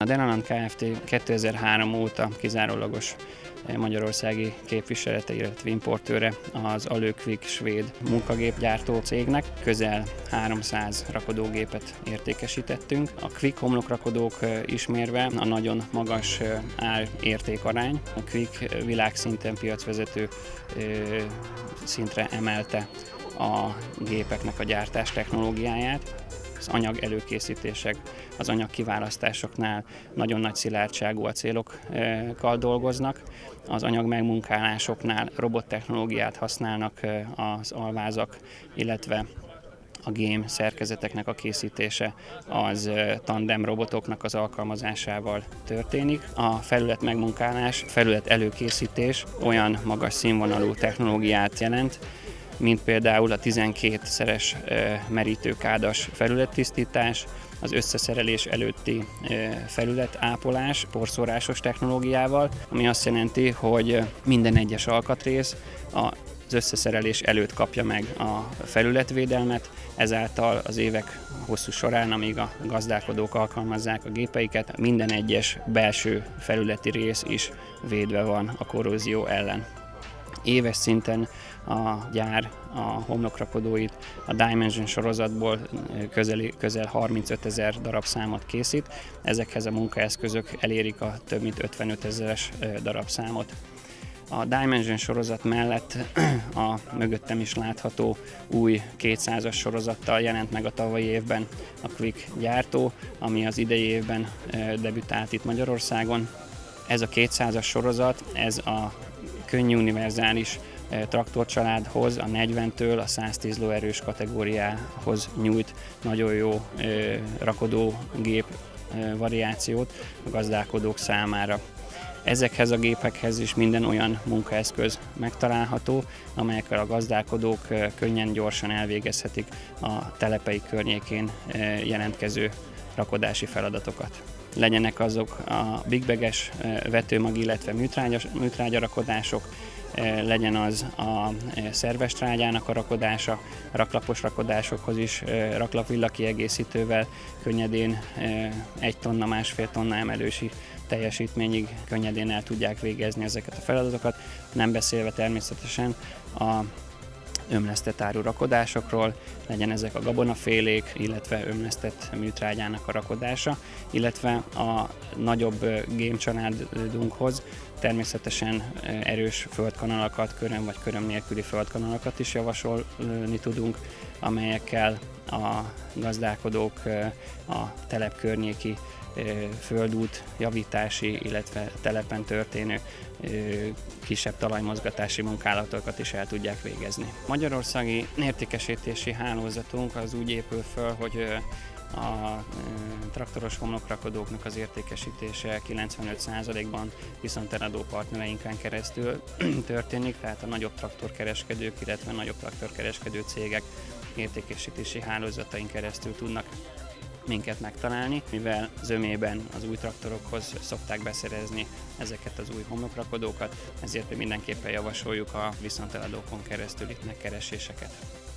A Denaland Kft. 2003 óta kizárólagos magyarországi képviselete, illetve importőre az Alö-Kvik svéd munkagépgyártó cégnek. Közel 300 rakodógépet értékesítettünk. A Kvik homlokrakodók ismérve a nagyon magas ár-értékarány. A Kvik világszinten piacvezető szintre emelte a gépeknek a gyártás technológiáját. Az anyag előkészítések, az anyag kiválasztásoknál nagyon nagy szilárdságú acélokkal dolgoznak, az anyag megmunkálásoknál robottechnológiát használnak az alvázak, illetve a gém szerkezeteknek a készítése az tandem robotoknak az alkalmazásával történik. A felület megmunkálás, felület előkészítés olyan magas színvonalú technológiát jelent, mint például a 12-szeres merítőkádas felülettisztítás, az összeszerelés előtti felületápolás porszórásos technológiával, ami azt jelenti, hogy minden egyes alkatrész az összeszerelés előtt kapja meg a felületvédelmet, ezáltal az évek hosszú során, amíg a gazdálkodók alkalmazzák a gépeiket, minden egyes belső felületi rész is védve van a korrózió ellen. Éves szinten a gyár a homlokrakodóit a Dimension sorozatból közel 35 000 darabszámot készít. Ezekhez a munkaeszközök elérik a több mint 55 000-es darabszámot. A Dimension sorozat mellett a mögöttem is látható új 200-as sorozattal jelent meg a tavalyi évben a Kvik gyártó, ami az idei évben debütált itt Magyarországon. Ez a 200-as sorozat, ez a könnyű univerzális traktorcsaládhoz, a 40-től a 110 lóerős kategóriához nyújt nagyon jó rakodógép variációt a gazdálkodók számára. Ezekhez a gépekhez is minden olyan munkaeszköz megtalálható, amelyekkel a gazdálkodók könnyen, gyorsan elvégezhetik a telepei környékén jelentkező rakodási feladatokat. Legyenek azok a big bag-es vetőmag, illetve műtrágyarakodások, legyen az a szerves trágyának a rakodása, raklapos rakodásokhoz is raklapvilla kiegészítővel könnyedén 1 tonna, 1,5 tonna emelősi teljesítményig könnyedén el tudják végezni ezeket a feladatokat, nem beszélve természetesen a ömlesztett áru rakodásokról, legyen ezek a gabonafélék, illetve ömlesztett műtrágyának a rakodása, illetve a nagyobb gémcsaládunkhoz természetesen erős földkanalakat, köröm vagy köröm nélküli földkanalakat is javasolni tudunk, amelyekkel a gazdálkodók a telep környéki földút javítási, illetve telepen történő kisebb talajmozgatási munkálatokat is el tudják végezni. Magyarországi értékesítési hálózatunk az úgy épül föl, hogy a traktoros homlokrakodóknak az értékesítése 95%-ban viszonteladó partnereinken keresztül történik, tehát a nagyobb traktorkereskedők, illetve nagyobb traktorkereskedő cégek értékesítési hálózatain keresztül tudnak minket megtalálni, mivel zömében az új traktorokhoz szokták beszerezni ezeket az új homlokrakodókat, ezért mi mindenképpen javasoljuk a viszonteladókon keresztüli megkereséseket.